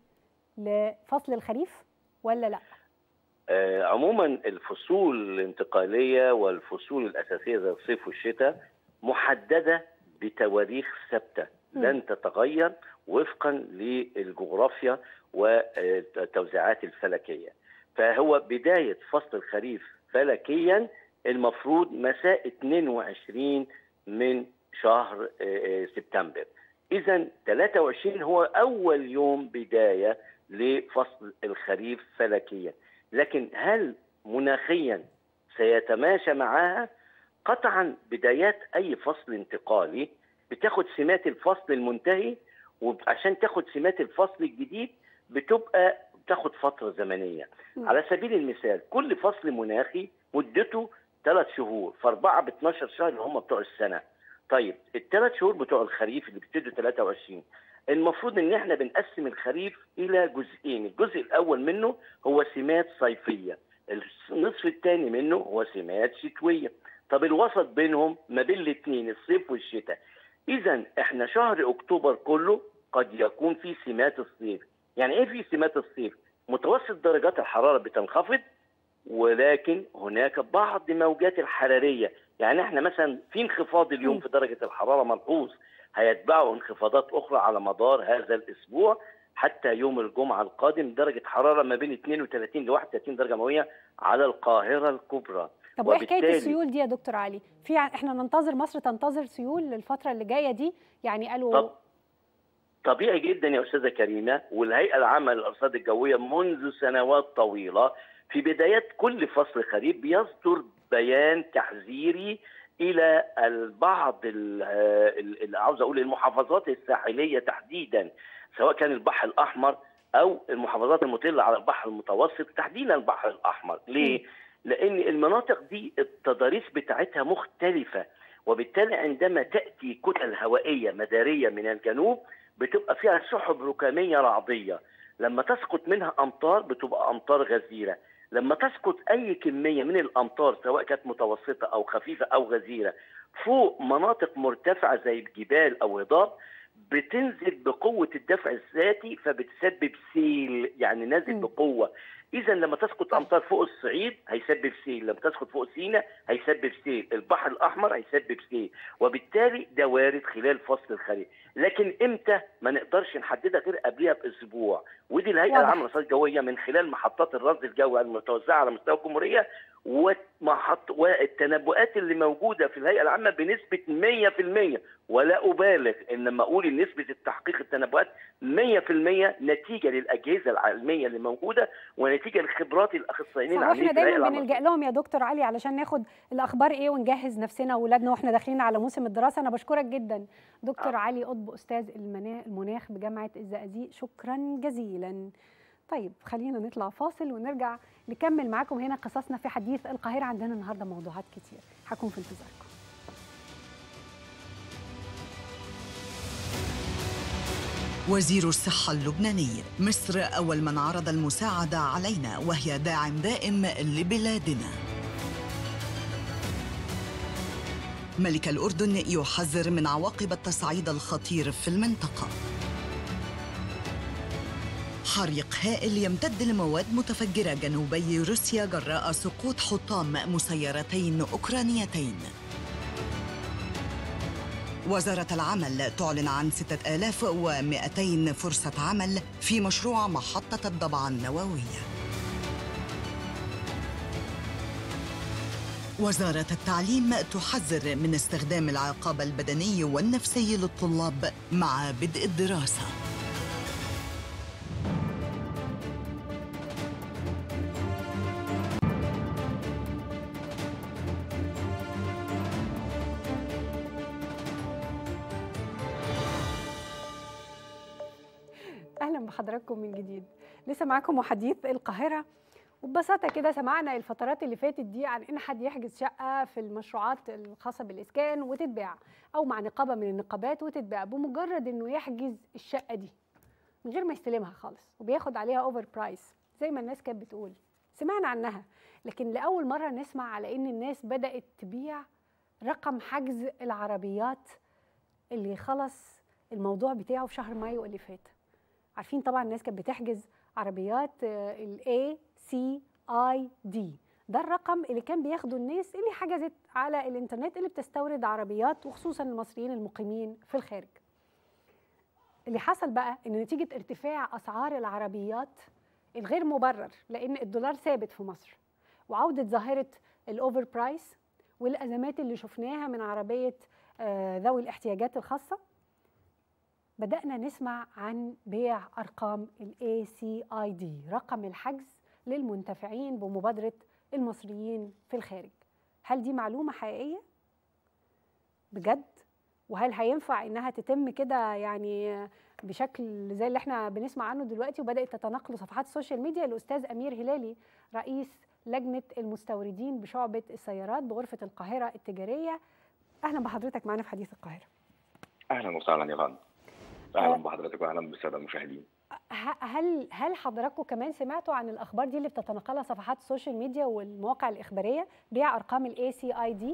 لفصل الخريف ولا لا؟ آه عموما الفصول الانتقاليه والفصول الاساسيه زي الصيف والشتاء محدده بتواريخ ثابته لن تتغير وفقا للجغرافيا والتوزيعات الفلكيه. فهو بدايه فصل الخريف فلكيا المفروض مساء اثنين وعشرين من شهر سبتمبر. إذا ثلاثة وعشرين هو أول يوم بداية لفصل الخريف فلكيا، لكن هل مناخيا سيتماشى معها؟ قطعا بدايات أي فصل انتقالي بتاخد سمات الفصل المنتهي، وعشان تاخد سمات الفصل الجديد بتبقى بتاخد فترة زمنية. على سبيل المثال كل فصل مناخي مدته ثلاث شهور، فاربعه ب اثناشر شهر اللي هم بتوع السنه. طيب الثلاث شهور بتوع الخريف اللي بيبتدوا ثلاثة وعشرين، المفروض ان احنا بنقسم الخريف الى جزئين، الجزء الاول منه هو سمات صيفيه، النصف الثاني منه هو سمات شتويه. طب الوسط بينهم ما بين الاثنين الصيف والشتاء. اذا احنا شهر اكتوبر كله قد يكون في سمات الصيف. يعني ايه في سمات الصيف؟ متوسط درجات الحراره بتنخفض، ولكن هناك بعض موجات الحراريه، يعني احنا مثلا في انخفاض اليوم في درجه الحراره ملحوظ، هيتبعه انخفاضات اخرى على مدار هذا الاسبوع حتى يوم الجمعه القادم درجه حراره ما بين اثنين وثلاثين ل واحد وثلاثين درجه مئويه على القاهره الكبرى. طب وايه حكايه السيول دي يا دكتور علي؟ في احنا ننتظر مصر تنتظر سيول للفتره اللي جايه دي؟ يعني قالوا طب طبيعي جدا يا استاذه كريمه، والهيئه العامه للارصاد الجويه منذ سنوات طويله في بدايات كل فصل خريف بيصدر بيان تحذيري الى البعض اللي عاوز اقول المحافظات الساحليه تحديدا، سواء كان البحر الاحمر او المحافظات المطله على البحر المتوسط، تحديدا البحر الاحمر. ليه؟ لان المناطق دي التضاريس بتاعتها مختلفه، وبالتالي عندما تاتي كتل هوائيه مداريه من الجنوب بتبقى فيها سحب ركاميه رعديه، لما تسقط منها امطار بتبقى امطار غزيره. لما تسقط اي كميه من الامطار سواء كانت متوسطه او خفيفه او غزيره فوق مناطق مرتفعه زي الجبال او هضاب بتنزل بقوه الدفع الذاتي فبتسبب سيل، يعني نازل بقوه. اذا لما تسقط امطار فوق الصعيد هيسبب سيل، لما تسقط فوق سيناء هيسبب سيل، البحر الاحمر هيسبب سيل، وبالتالي ده وارد خلال فصل الخريف. لكن امتى ما نقدرش نحددها غير قبلها باسبوع، ودي الهيئه العامه للارصاد الجويه من خلال محطات الرصد الجوي المتوزعه على مستوى الجمهوريه ومحط والتنبؤات اللي موجوده في الهيئه العامه بنسبه مئة في المئة، ولا ابالغ ان لما اقول نسبه التحقيق التنبؤات مئة في المئة نتيجه للاجهزه العلميه اللي موجوده ونتيجه لخبرات الاخصائيين العامين. احنا دايما بنلجا لهم يا دكتور علي علشان ناخد الاخبار ايه ونجهز نفسنا واولادنا واحنا داخلين على موسم الدراسه. انا بشكرك جدا دكتور آه. علي قطب استاذ المناخ بجامعه الزقازيق، شكرا جزيلا. طيب خلينا نطلع فاصل ونرجع نكمل معاكم هنا قصصنا في حديث القاهرة. عندنا النهارده موضوعات كتير، هكون في انتظاركم. وزير الصحة اللبناني: مصر أول من عرض المساعدة علينا وهي داعم دائم لبلادنا. ملك الأردن يحذر من عواقب التصعيد الخطير في المنطقة. حريق هائل يمتد لمواد متفجرة جنوبي روسيا جراء سقوط حطام مسيرتين أوكرانيتين. وزارة العمل تعلن عن ستة آلاف ومئتين فرصة عمل في مشروع محطة الضبعة النووية. وزارة التعليم تحذر من استخدام العقاب البدني والنفسي للطلاب مع بدء الدراسة. بحضراتكم من جديد. لسه معاكم وحديث القاهرة، وببساطة كده سمعنا الفترات اللي فاتت دي عن إن حد يحجز شقة في المشروعات الخاصة بالإسكان وتتباع، أو مع نقابة من النقابات وتتباع بمجرد إنه يحجز الشقة دي من غير ما يستلمها خالص، وبياخد عليها أوفر برايس زي ما الناس كانت بتقول. سمعنا عنها، لكن لأول مرة نسمع على إن الناس بدأت تبيع رقم حجز العربيات اللي خلص الموضوع بتاعه في شهر مايو اللي فات. عارفين طبعا الناس كانت بتحجز عربيات ال إيه سي آي دي، ده الرقم اللي كان بياخده الناس اللي حجزت على الانترنت اللي بتستورد عربيات، وخصوصا المصريين المقيمين في الخارج. اللي حصل بقى ان نتيجة ارتفاع اسعار العربيات الغير مبرر، لان الدولار ثابت في مصر، وعودة ظاهرة الاوفر برايس والازمات اللي شفناها من عربية ذوي الاحتياجات الخاصة، بدأنا نسمع عن بيع أرقام ال إيه سي آي دي، رقم الحجز للمنتفعين بمبادرة المصريين في الخارج. هل دي معلومة حقيقية؟ بجد؟ وهل هينفع إنها تتم كده يعني بشكل زي اللي احنا بنسمع عنه دلوقتي وبدأت تتناقل صفحات السوشيال ميديا؟ الأستاذ أمير هلالي رئيس لجنة المستوردين بشعبة السيارات بغرفة القاهرة التجارية، أهلا بحضرتك معنا في حديث القاهرة. أهلا وسهلا يا فندم. اهلا بحضرتك واهلا بالساده المشاهدين. هل هل حضراتكم كمان سمعتوا عن الاخبار دي اللي بتتناقلها صفحات السوشيال ميديا والمواقع الاخباريه بيع ارقام الاي سي اي دي؟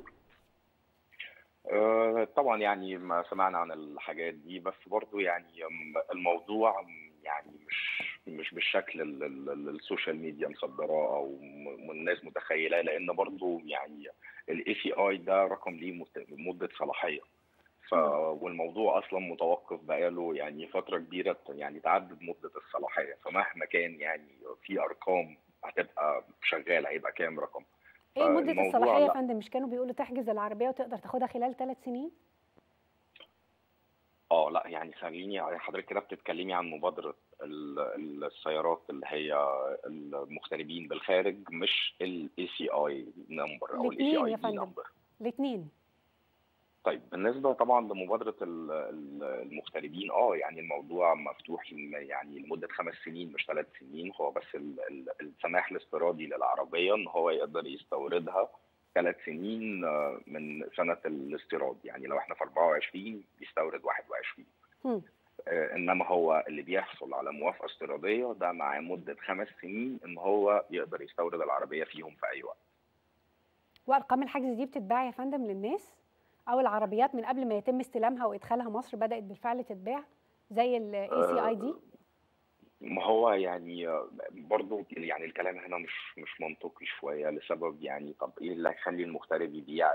أه طبعا يعني ما سمعنا عن الحاجات دي، بس برضو يعني الموضوع يعني مش مش بالشكل اللي السوشيال ميديا مصدراه او الناس متخيله، لان برضو يعني الاي سي اي ده رقم ليه مده صلاحيه. ف والموضوع اصلا متوقف بقاله يعني فتره كبيره، يعني تعدد مده الصلاحيه، فمهما كان يعني في ارقام هتبقى شغاله هيبقى كام رقم. ايه مده الصلاحيه يا فندم؟ مش كانوا بيقولوا تحجز العربيه وتقدر تاخدها خلال ثلاث سنين؟ اه لا يعني خليني، حضرتك كده بتتكلمي عن مبادره السيارات اللي هي المغتربين بالخارج، مش الاي سي اي نمبر او الاي سي اي دي نمبر. الاثنين. طيب بالنسبه طبعا لمبادره المغتربين، اه يعني الموضوع مفتوح يعني لمده خمس سنين مش ثلاث سنين، هو بس السماح الاستيرادي للعربيه ان هو يقدر يستوردها ثلاث سنين من سنه الاستيراد، يعني لو احنا في أربعة وعشرين يستورد واحد وعشرين. م. انما هو اللي بيحصل على موافقه استيراديه ده مع مده خمس سنين ان هو يقدر يستورد العربيه فيهم في اي وقت. وارقام الحجز دي بتتباع يا فندم للناس؟ أو العربيات من قبل ما يتم استلامها وإدخالها مصر بدأت بالفعل تتباع زي ال إيه سي آي دي؟ ما هو يعني برضو يعني الكلام هنا مش مش منطقي شوية، لسبب يعني طب إيه اللي هيخلي المغترب يبيع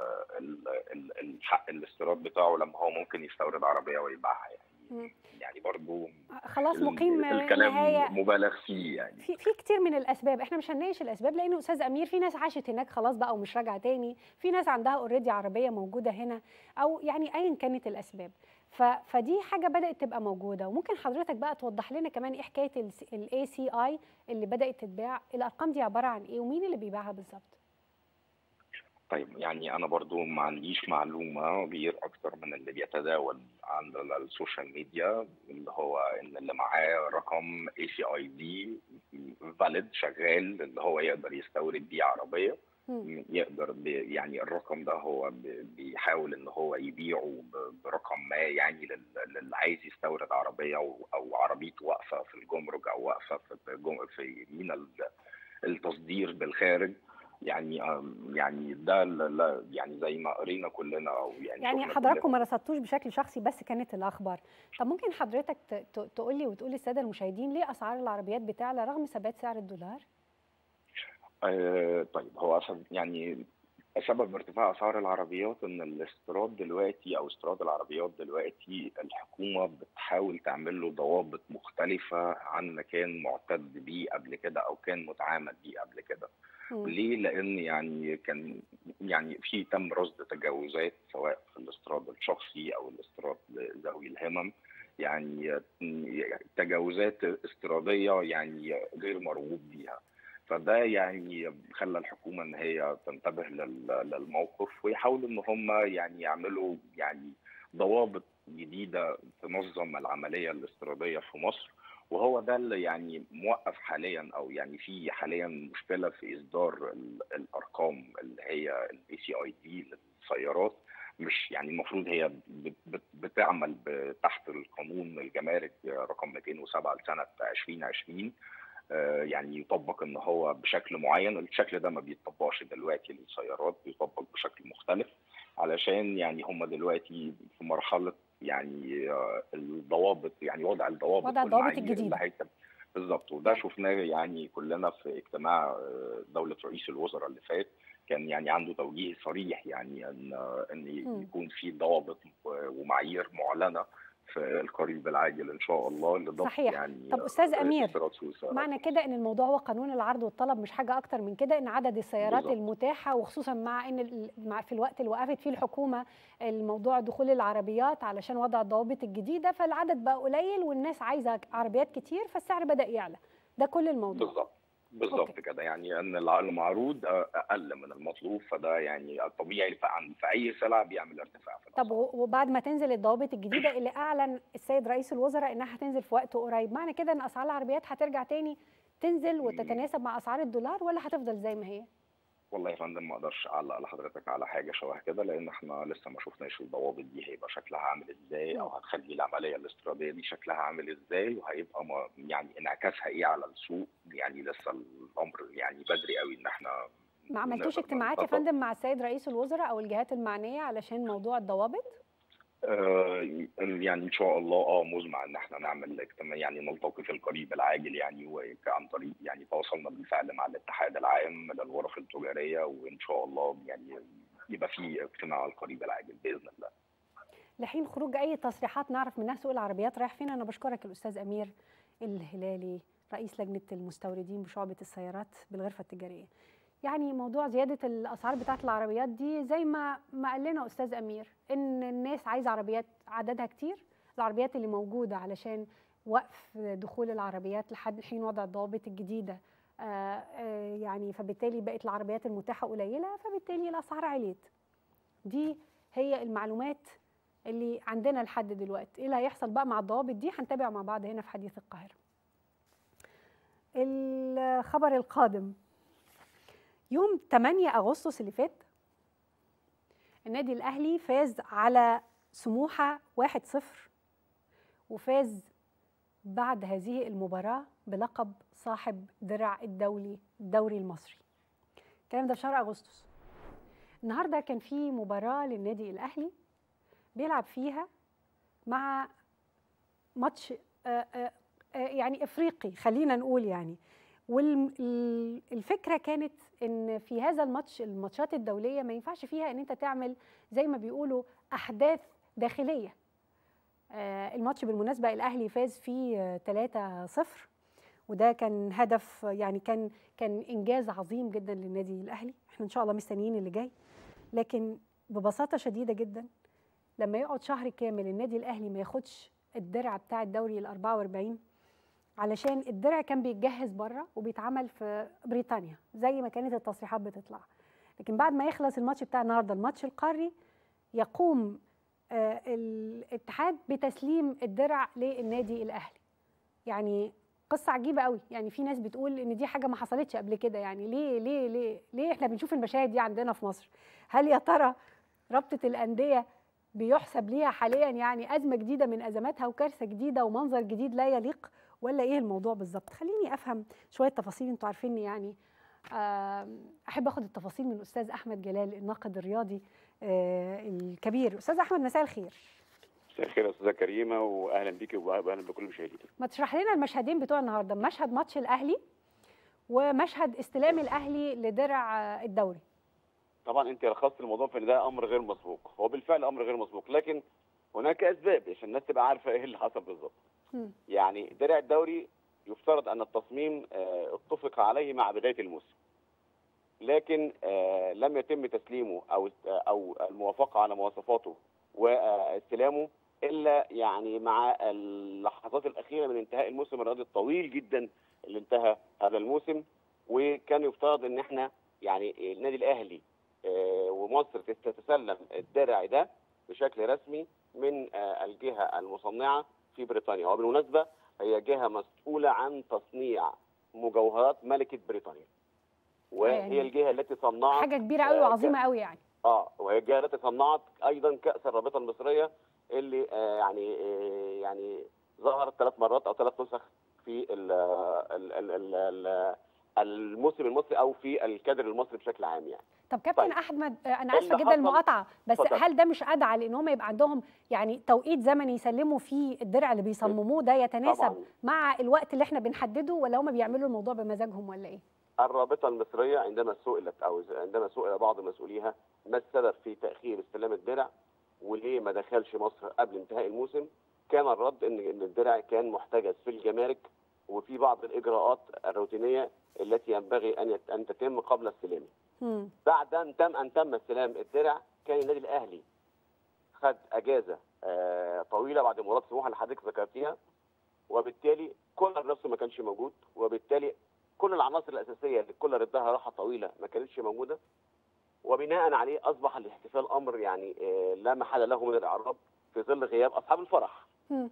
الحق الاستيراد بتاعه لما هو ممكن يستورد عربية ويبيعها؟ يعني م. يعني برضو خلاص مقيم الكلام نهاية مبالغ فيه، يعني في في كتير من الاسباب. احنا مش هنناقش الاسباب لانه استاذ امير في ناس عاشت هناك خلاص بقى ومش راجعه تاني، في ناس عندها اوريدي عربيه موجوده هنا، او يعني ايا كانت الاسباب. فدي حاجه بدات تبقى موجوده. وممكن حضرتك بقى توضح لنا كمان ايه حكايه الاي سي اي اللي بدات تتباع؟ الارقام دي عباره عن ايه ومين اللي بيبيعها بالظبط؟ طيب يعني انا برضو ما عنديش معلومه غير اكتر من اللي بيتداول عن السوشيال ميديا، اللي هو ان اللي معاه رقم اي سي اي دي فاليد شغال اللي هو يقدر يستورد بيه عربيه، م. يقدر يعني الرقم ده هو بيحاول ان هو يبيعه برقم ما، يعني للي عايز يستورد عربيه او عربيته واقفه في الجمرك او واقفه في في مينا التصدير بالخارج. يعني يعني ده لا يعني زي ما قرينا كلنا او يعني يعني حضراتكم ما رصدتوش بشكل شخصي بس كانت الاخبار. طب ممكن حضرتك تقول لي وتقول للساده المشاهدين ليه اسعار العربيات بتعلى رغم ثبات سعر الدولار؟ آه طيب هو يعني سبب ارتفاع اسعار العربيات ان الاستيراد دلوقتي او استيراد العربيات دلوقتي الحكومه بتحاول تعمل له ضوابط مختلفه عن ما كان معتد بيه قبل كده او كان متعامل بيه قبل كده. ليه؟ لان يعني كان يعني في تم رصد تجاوزات سواء في الاستيراد الشخصي او الاستيراد ذوي الهمم، يعني تجاوزات استيراديه يعني غير مرغوب بيها. فده يعني خلى الحكومه ان هي تنتبه للموقف ويحاولوا ان هم يعني يعملوا يعني ضوابط جديده تنظم العمليه الاستيراديه في مصر، وهو ده اللي يعني موقف حاليا، او يعني في حاليا مشكله في اصدار الارقام اللي هي الاي سي اي دي للسيارات. مش يعني المفروض هي بتعمل تحت القانون الجمارك رقم مئتين وسبعة لسنه ألفين وعشرين، يعني يطبق ان هو بشكل معين. الشكل ده ما بيتطبقش دلوقتي للسيارات، بيطبق بشكل مختلف، علشان يعني هم دلوقتي في مرحله يعني الضوابط، يعني وضع الضوابط وضع الضوابط الجديده بالظبط. وده شفناه يعني كلنا في اجتماع دوله رئيس الوزراء اللي فات، كان يعني عنده توجيه صريح يعني ان ان يكون في ضوابط ومعايير معلنه في القريب العاجل ان شاء الله لضبط. صحيح. يعني طب استاذ امير، معنى كده ان الموضوع هو قانون العرض والطلب، مش حاجه اكتر من كده، ان عدد السيارات بالزبط. المتاحه، وخصوصا مع ان مع في الوقت اللي وقفت فيه الحكومه الموضوع دخول العربيات علشان وضع الضوابط الجديده، فالعدد بقى قليل والناس عايزه عربيات كتير فالسعر بدا يعلى. ده كل الموضوع بالظبط بالظبط كده. يعني ان المعروض اقل من المطلوب، فده يعني الطبيعي في اي سلعه بيعمل ارتفاع في الاسعار. طب وبعد ما تنزل الضوابط الجديده اللي اعلن السيد رئيس الوزراء انها هتنزل في وقت قريب، معنى كده ان اسعار العربيات هترجع تاني تنزل وتتناسب مع اسعار الدولار، ولا هتفضل زي ما هي؟ والله يا فندم ما اقدرش اعلق لحضرتك على حاجه شبه كده، لان احنا لسه ما شفناش الضوابط دي هيبقى شكلها عامل ازاي، او هتخلي العمليه الاستيراديه دي شكلها عامل ازاي، وهيبقى يعني انعكاسها ايه على السوق. يعني لسه الامر يعني بدري قوي ان احنا ما عملتوش اجتماعات يا فندم مع السيد رئيس الوزراء او الجهات المعنيه علشان موضوع الضوابط؟ آه يعني ان شاء الله اه مزمع ان احنا نعمل اجتماع، يعني نلتقي في القريب العاجل، يعني وعن طريق يعني تواصلنا بالفعل مع الاتحاد العام للغرف التجاريه، وان شاء الله يعني يبقى في اجتماع القريب العاجل باذن الله. لحين خروج اي تصريحات نعرف منها سوق العربيات رايح فين. انا بشكرك الاستاذ امير الهلالي رئيس لجنه المستوردين بشعبه السيارات بالغرفه التجاريه. يعني موضوع زياده الاسعار بتاعه العربيات دي زي ما ما قال لنا استاذ امير ان الناس عايزه عربيات عددها كتير، العربيات اللي موجوده علشان وقف دخول العربيات لحد حين وضع الضوابط الجديده آآ آآ يعني فبالتالي بقت العربيات المتاحه قليله، فبالتالي الاسعار عليت. دي هي المعلومات اللي عندنا لحد دلوقتي. ايه اللي هيحصل بقى مع الضوابط دي هنتابع مع بعض هنا في حديث القاهره. الخبر القادم يوم ثمانية أغسطس اللي فات النادي الأهلي فاز على سموحة واحد صفر، وفاز بعد هذه المباراة بلقب صاحب درع الدولي الدوري المصري. الكلام ده في شهر أغسطس. النهاردة كان في مباراة للنادي الأهلي بيلعب فيها مع ماتش آآ آآ يعني إفريقي خلينا نقول يعني. والفكره كانت ان في هذا الماتش، الماتشات الدوليه ما ينفعش فيها ان انت تعمل زي ما بيقولوا احداث داخليه. آه الماتش بالمناسبه الاهلي فاز فيه ثلاثة صفر، وده كان هدف يعني كان كان انجاز عظيم جدا للنادي الاهلي. احنا ان شاء الله مستنيين اللي جاي، لكن ببساطه شديده جدا لما يقعد شهر كامل النادي الاهلي ما ياخدش الدرع بتاع الدوري ال أربعة وأربعين، علشان الدرع كان بيتجهز بره وبيتعمل في بريطانيا زي ما كانت التصريحات بتطلع، لكن بعد ما يخلص الماتش بتاع النهارده الماتش القاري يقوم آه الاتحاد بتسليم الدرع للنادي الاهلي. يعني قصه عجيبه قوي. يعني في ناس بتقول ان دي حاجه ما حصلتش قبل كده. يعني ليه ليه ليه ليه احنا بنشوف المشاهد دي عندنا في مصر؟ هل يا ترى رابطه الانديه بيحسب ليها حاليا يعني ازمه جديده من ازماتها وكارثه جديده ومنظر جديد لا يليق، ولا ايه الموضوع بالظبط؟ خليني افهم شويه تفاصيل. انتوا عارفيني يعني احب اخد التفاصيل من الاستاذ احمد جلال الناقد الرياضي الكبير. استاذ احمد مساء الخير. مساء الخير يا استاذه كريمه، واهلا بيكي واهلا بكل مشاهدينا. ما تشرح لنا المشهدين بتوع النهارده، مشهد ماتش الاهلي ومشهد استلام الاهلي لدرع الدوري. طبعا انت لخصت الموضوع في ان ده امر غير مسبوق، هو بالفعل امر غير مسبوق، لكن هناك اسباب عشان الناس تبقى عارفه ايه اللي حصل بالظبط. يعني درع الدوري يفترض ان التصميم اتفق عليه مع بدايه الموسم، لكن لم يتم تسليمه او او الموافقه على مواصفاته واستلامه الا يعني مع اللحظات الاخيره من انتهاء الموسم الرياضي الطويل جدا اللي انتهى هذا الموسم. وكان يفترض ان احنا يعني النادي الاهلي ومصر تتسلم الدرع ده بشكل رسمي من الجهه المصنعه في بريطانيا. وبالمناسبه هي جهه مسؤوله عن تصنيع مجوهرات ملكه بريطانيا، وهي يعني الجهه التي صنعت حاجه كبيره قوي وعظيمه قوي يعني. اه وهي الجهه التي صنعت ايضا كاس الرابطه المصريه اللي آه يعني آه يعني ظهرت ثلاث مرات او ثلاث نسخ في ال ال ال ال الموسم المصري او في الكادر المصري بشكل عام يعني. طب كابتن طيب. احمد انا اسفه جدا المقاطعه، بس فضل. هل ده مش ادعى لان هم يبقى عندهم يعني توقيت زمني يسلموا فيه الدرع اللي بيصمموه ده يتناسب طبعا. مع الوقت اللي احنا بنحدده، ولا هم بيعملوا الموضوع بمزاجهم ولا ايه؟ الرابطه المصريه عندما سئلت او عندما سئل بعض مسؤوليها ما السبب في تاخير استلام الدرع وليه ما دخلش مصر قبل انتهاء الموسم، كان الرد ان ان الدرع كان محتجز في الجمارك وفي بعض الاجراءات الروتينيه التي ينبغي ان ان تتم قبل استلامه. بعد ان تم ان تم استلام الدرع كان النادي الاهلي خد اجازه آه طويله بعد مباراه سموحه اللي حضرتك ذكرتيها، وبالتالي كولر نفسه ما كانش موجود، وبالتالي كل العناصر الاساسيه اللي كولر اداها راحه طويله ما كانتش موجوده، وبناء عليه اصبح الاحتفال امر يعني آه لا محل له من الاعراب في ظل غياب اصحاب الفرح. م.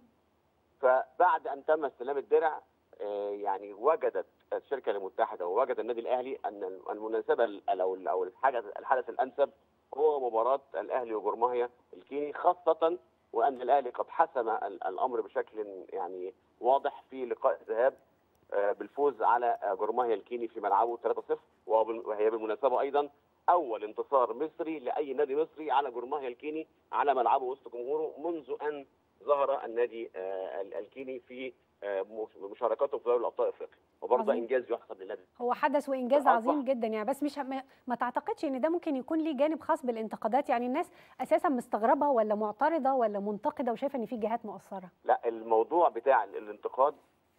فبعد ان تم استلام الدرع آه يعني وجدت الشركه المتحده ووجد النادي الاهلي ان المناسبه او او الحاجه الحدث الانسب هو مباراه الاهلي وجورماهيا الكيني، خاصه وان الاهلي قد حسم الامر بشكل يعني واضح في لقاء الذهاب بالفوز على جورماهيا الكيني في ملعبه ثلاثة صفر، وهي بالمناسبه ايضا اول انتصار مصري لاي نادي مصري على جورماهيا الكيني على ملعبه وسط جمهوره منذ ان ظهر النادي الكيني في مشاركاته في دوري الابطال افريقيا، وبرضه انجاز يحسب للنادي. هو حدث وانجاز عظيم جدا يعني، بس مش ما, ما تعتقدش ان ده ممكن يكون ليه جانب خاص بالانتقادات؟ يعني الناس اساسا مستغربه ولا معترضه ولا منتقده وشايفه ان في جهات مقصره؟ لا، الموضوع بتاع الانتقاد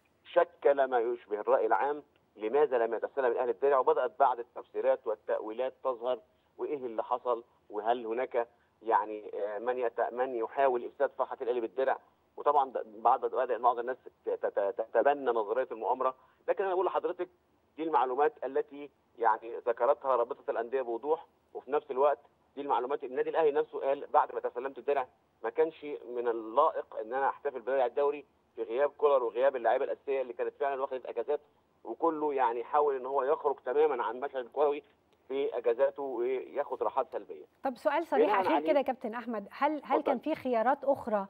شكل ما يشبه الراي العام لماذا لم يتسلم الاهلي الدرع، وبدات بعض التفسيرات والتاويلات تظهر وايه اللي حصل، وهل هناك يعني من يت... من يحاول افساد فرحه الاهلي بالدرع، وطبعا بعض بعض الناس تتبنى نظريه المؤامره، لكن انا بقول لحضرتك دي المعلومات التي يعني ذكرتها رابطه الانديه بوضوح، وفي نفس الوقت دي المعلومات النادي الاهلي نفسه قال بعد ما تسلمت الدرع ما كانش من اللائق ان انا احتفل بدرع الدوري في غياب كولر وغياب اللعيبه الاساسيه اللي كانت فعلا واخده اجازات، وكله يعني حاول ان هو يخرج تماما عن المشهد الكروي في اجازاته وياخد راحات سلبيه. طب سؤال صريح اخير كده يا كابتن احمد، هل هل كان في خيارات اخرى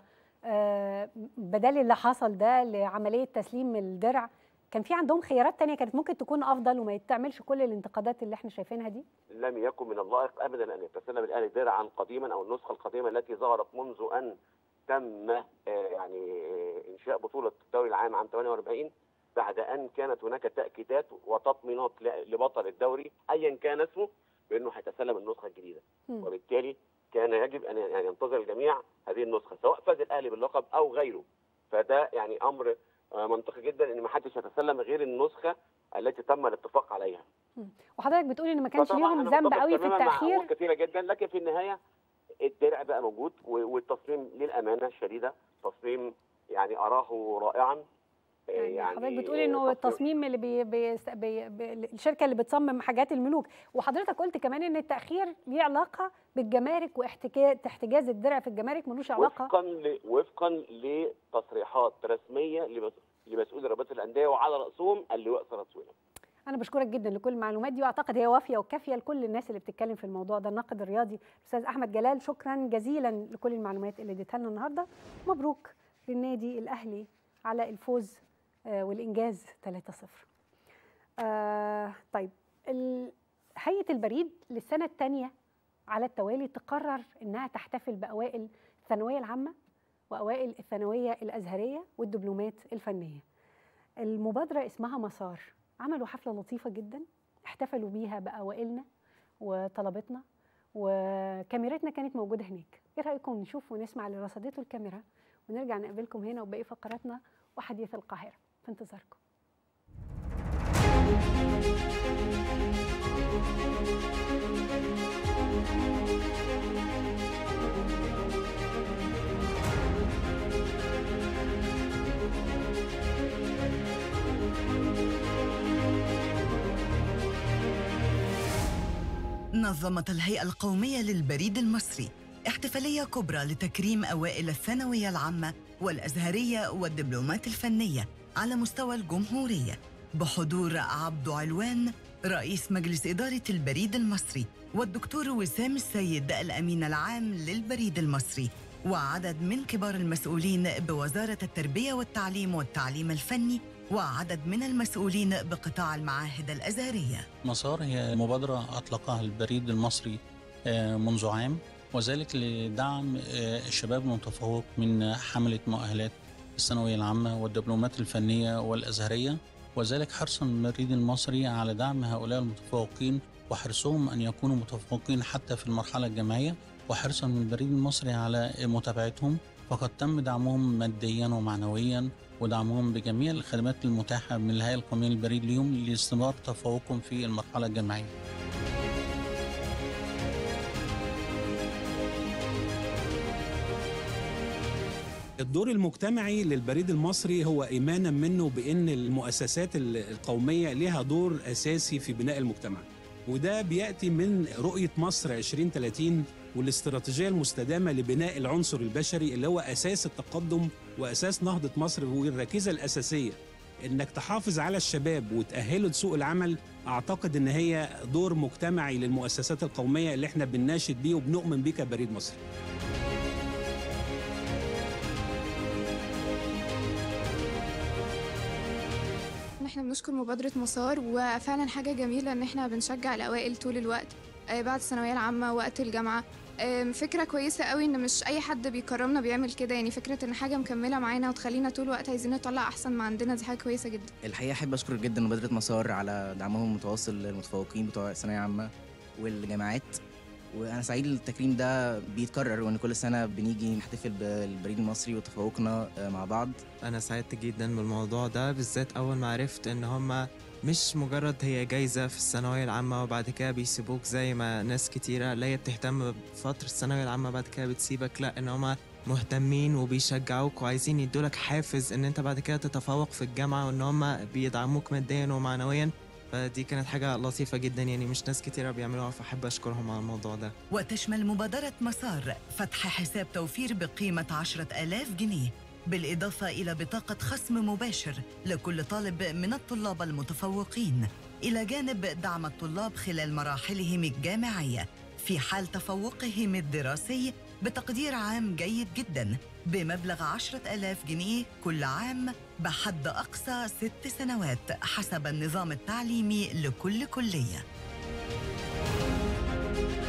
آه بدل اللي حصل ده لعمليه تسليم الدرع؟ كان في عندهم خيارات ثانيه كانت ممكن تكون افضل وما يتعملش كل الانتقادات اللي احنا شايفينها دي؟ لم يكن من اللائق ابدا ان يتسلم الاهلي درعا قديما او النسخه القديمه التي ظهرت منذ ان تم آه يعني آه انشاء بطوله الدوري العام عام ثمانية وأربعين، بعد ان كانت هناك تاكيدات وتطمينات لبطل الدوري ايا كان اسمه بانه هيتسلم النسخه الجديده، م. وبالتالي كان يجب ان يعني ينتظر الجميع هذه النسخه سواء فاز الاهلي باللقب او غيره، فده يعني امر منطقي جدا ان ما حدش يتسلم غير النسخه التي تم الاتفاق عليها. م. وحضرتك بتقولي ان ما كانش ليهم ذنب قوي في التاخير كثيره جدا، لكن في النهايه الدرع بقى موجود، والتصميم للامانه الشديده تصميم يعني اراه رائعا. يعني, يعني حضرتك بتقولي انه التصميم اللي بي بي بي بي الشركه اللي بتصمم حاجات الملوك، وحضرتك قلت كمان ان التاخير ليه علاقه بالجمارك واحتجاز الدرع في الجمارك، ملوش علاقه وفقا ل... وفقا لتصريحات رسميه لمسؤول رابطه الانديه وعلى راسهم اللواء ثروت سويلم. انا بشكرك جدا لكل المعلومات دي، واعتقد هي وافيه وكافيه لكل الناس اللي بتتكلم في الموضوع ده. الناقد الرياضي الاستاذ احمد جلال، شكرا جزيلا لكل المعلومات اللي اديتها لنا النهارده. مبروك للنادي الاهلي على الفوز والإنجاز ثلاثة صفر. آه طيب، هيئة البريد للسنة الثانية على التوالي تقرر إنها تحتفل بأوائل الثانوية العامة وأوائل الثانوية الأزهرية والدبلومات الفنية. المبادرة اسمها مسار، عملوا حفلة لطيفة جدا احتفلوا بيها بأوائلنا وطلبتنا، وكاميرتنا كانت موجودة هناك. إيه رأيكم نشوف ونسمع اللي رصدته الكاميرا ونرجع نقابلكم هنا وباقي فقراتنا وحديث القاهرة في انتظاركم. نظمت الهيئة القومية للبريد المصري احتفالية كبرى لتكريم أوائل الثانوية العامة والأزهرية والدبلومات الفنية على مستوى الجمهورية، بحضور عبدو علوان رئيس مجلس إدارة البريد المصري، والدكتور وسام السيد الأمين العام للبريد المصري، وعدد من كبار المسؤولين بوزارة التربية والتعليم والتعليم الفني، وعدد من المسؤولين بقطاع المعاهد الأزهرية. مسار هي مبادرة أطلقها البريد المصري منذ عام، وذلك لدعم الشباب المتفوق من حملة مؤهلات الثانوية العامة والدبلومات الفنية والأزهرية، وذلك حرصاً من البريد المصري على دعم هؤلاء المتفوقين وحرصهم أن يكونوا متفوقين حتى في المرحلة الجامعية، وحرصاً من البريد المصري على متابعتهم، فقد تم دعمهم مادياً ومعنوياً ودعمهم بجميع الخدمات المتاحة من الهيئة القومية للبريد اليوم لاستمرار تفوقهم في المرحلة الجامعية. الدور المجتمعي للبريد المصري هو إيمانا منه بأن المؤسسات القومية لها دور أساسي في بناء المجتمع، وده بيأتي من رؤية مصر عشرين ثلاثين والاستراتيجية المستدامة لبناء العنصر البشري اللي هو أساس التقدم وأساس نهضة مصر، والركيزة الأساسية إنك تحافظ على الشباب وتأهله لسوق العمل. أعتقد إن هي دور مجتمعي للمؤسسات القومية اللي احنا بنناشد بيه وبنؤمن بيه كبريد مصر. احنا بنشكر مبادرة مسار، وفعلا حاجة جميلة ان احنا بنشجع الأوائل طول الوقت بعد الثانوية العامة وقت الجامعة. فكرة كويسة قوي ان مش اي حد بيكرمنا بيعمل كده، يعني فكرة ان حاجة مكملة معانا وتخلينا طول الوقت عايزين نطلع احسن ما عندنا، دي حاجة كويسة جدا. الحقيقة احب اشكر جدا مبادرة مسار على دعمهم المتواصل للمتفوقين بتوع الثانوية العامة والجامعات، وانا سعيد التكريم ده بيتكرر وان كل سنه بنيجي نحتفل بالبريد المصري وتفوقنا مع بعض. انا سعدت جدا بالموضوع ده بالذات اول ما عرفت ان هم مش مجرد هي جايزه في الثانويه العامه وبعد كده بيسيبوك زي ما ناس كتيره اللي هي بتهتم بفتره الثانويه العامه بعد كده بتسيبك، لا ان هم مهتمين وبيشجعوك وعايزين يدولك حافز ان انت بعد كده تتفوق في الجامعه، وان هم بيدعموك ماديا ومعنويا. فدي كانت حاجة لطيفة جدا، يعني مش ناس كتيرة بيعملوها، فأحب أشكرهم على الموضوع ده. وتشمل مبادرة مسار فتح حساب توفير بقيمة عشرة آلاف جنيه، بالإضافة إلى بطاقة خصم مباشر لكل طالب من الطلاب المتفوقين، إلى جانب دعم الطلاب خلال مراحلهم الجامعية في حال تفوقهم الدراسي بتقدير عام جيد جداً بمبلغ عشرة آلاف جنيه كل عام بحد أقصى ست سنوات حسب النظام التعليمي لكل كلية.